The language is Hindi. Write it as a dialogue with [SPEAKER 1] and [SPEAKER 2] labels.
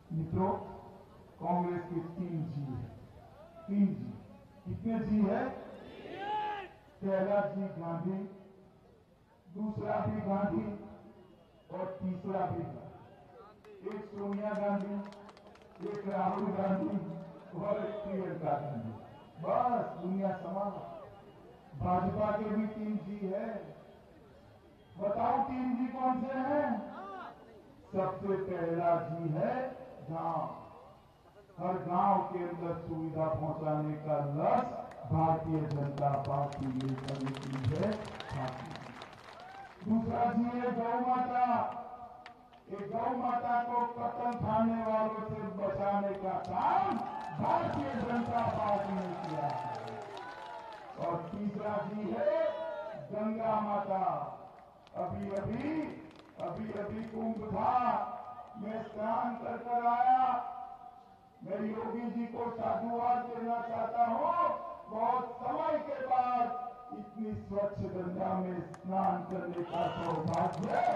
[SPEAKER 1] मित्रों, कांग्रेस के 3 जी है। 3 जी। कितने जी है? पहला जी गांधी, दूसरा भी गांधी और तीसरा भी गांधी। एक सोनिया गांधी, एक राहुल गांधी और एक प्रियंका गांधी। बस दुनिया समान। भाजपा के भी 3 जी है। बताओ 3 जी कौन से हैं? सबसे पहला जी है गांव। हर गांव के अंदर सुविधा पहुंचाने का लक्ष्य भारतीय जनता पार्टी ने की है। दूसरा जी है गौ माता। एक गौ माता को कत्ल खाने वालों से बचाने का काम भारतीय जनता पार्टी ने किया है। और तीसरा जी है गंगा माता। अभी कुंभ था, मैं स्नान कर आया। मैं योगी जी को साधुवाद देना चाहता हूँ। बहुत समय के बाद इतनी स्वच्छ गंगा में स्नान करने का सौभाग्य